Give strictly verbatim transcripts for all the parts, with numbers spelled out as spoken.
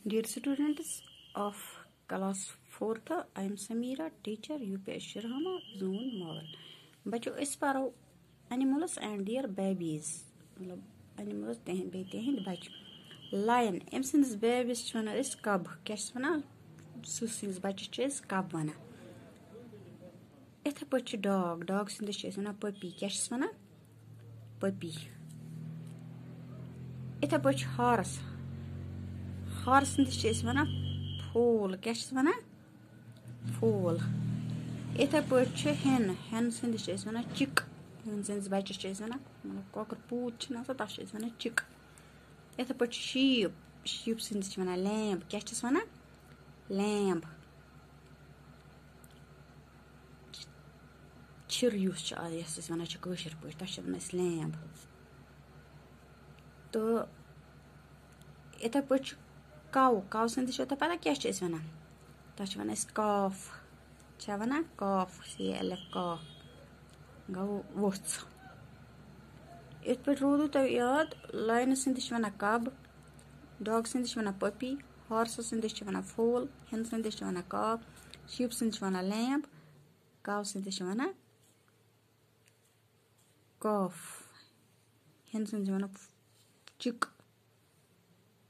Dear students of class fourth, I am Samira, teacher U P S Shirhama, Zone Model. बच्चों इस पढ़ो animals and their babies. मतलब animals तेहन बे तेहन बच्चे. Lion, अम सिंस babies छ वना इस कब क्या छ वना सु सिंस बच्चे छ इस कब वना. इथे पछ dog, dog सिंस छ वना puppy क्या छ वना puppy. इथे पछ horse. Horse is one foal. Catch one foal. It a perch hen. Hen is one chick. Hen since by chase one cocker pooch. Not a dash is one chick. It a perch sheep. Sheep since one a lamb. Catches one lamb. Chirius. Yes, is one a chickosher. But dash one is lamb. The it a perch. Cow, cow since you para catch is one. Touch one is cough. Chavana cough, see a cough. Go woods. It put road to yard, lioness in the one a cub, dogs in the one a puppy, horses in the one a foal, hens in the one a cow, sheep in the one a lamb, cows in the one a cough, hens in the one a chick.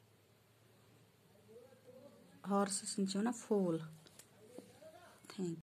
Horses in a foal. Thank you.